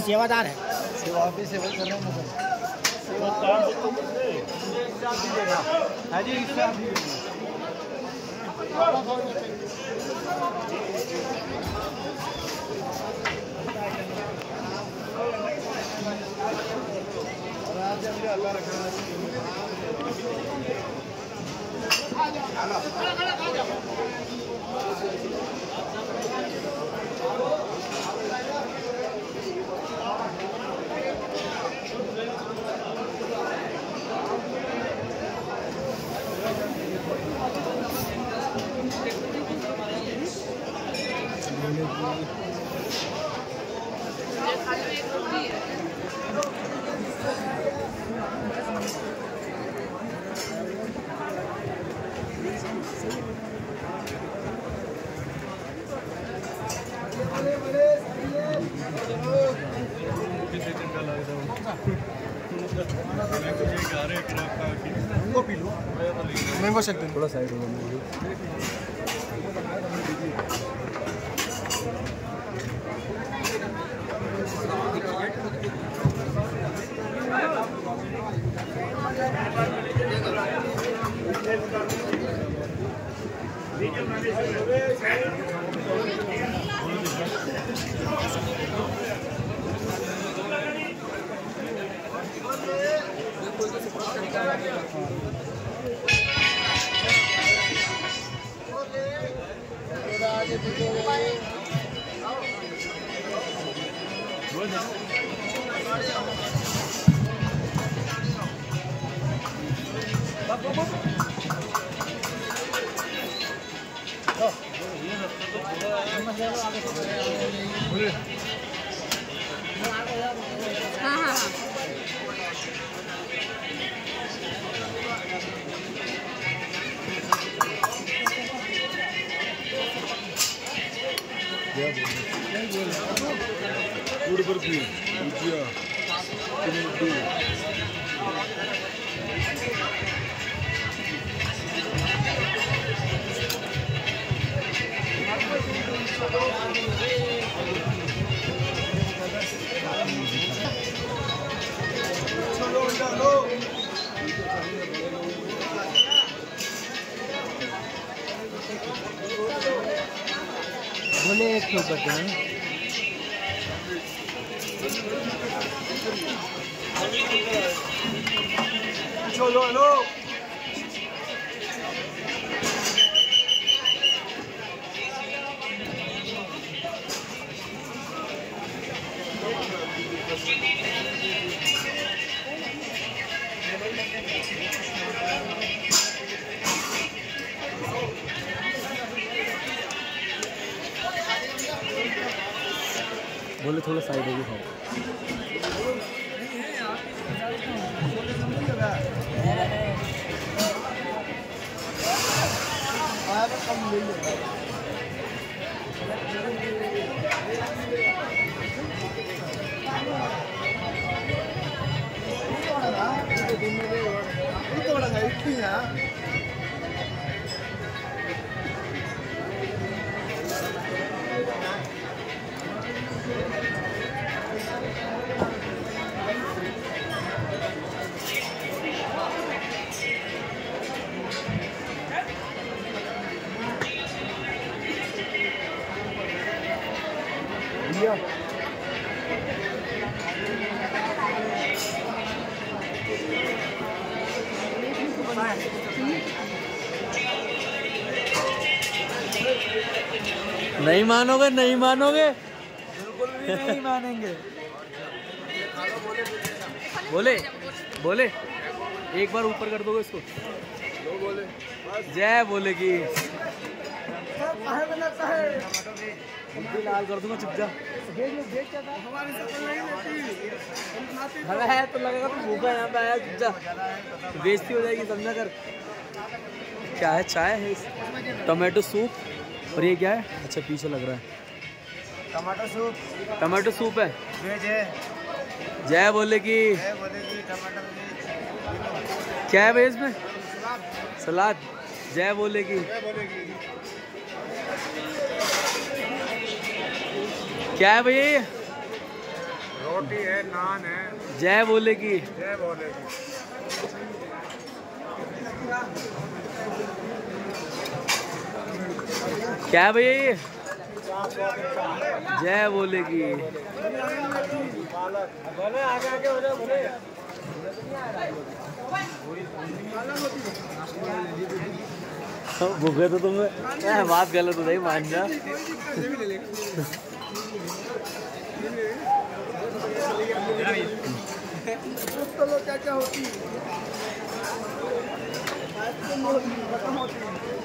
सेवादार है। सेवा भी सेवा करना मुझे है जी। इससे आप भी अल्लाह रखा। मैंगो शेक दें थोड़ा साइड हो बोले एक के ऊपर क्या चलो हेलो बोले थोड़ा साइड होगी खाओ। नहीं मानोगे, नहीं मानोगे, बिल्कुल भी नहीं मानेंगे। बोले बोले एक बार ऊपर कर दोगे इसको। बोले जय बोले की लाल कर दूंगा, चुप जा। है तो लगेगा तो भूखा यहाँ पे आया, चुप जा, बेइज्जती हो जाएगी, समझा कर। क्या है? चाय है, टमाटो सूप। और ये क्या है? अच्छा पीछे लग रहा है टमाटो सूप। टमाटो सूप है। जय बोले की टमाटर। क्या है भाई इसमें? सलाद। जय बोले की। क्या है भैया? रोटी है, नान है। जय बोले की। जय बोले की। क्या है भैया ये? जय बोले की। भूखे तो तुम्हें बात गलत हो रही, मान जा। क्या होती है?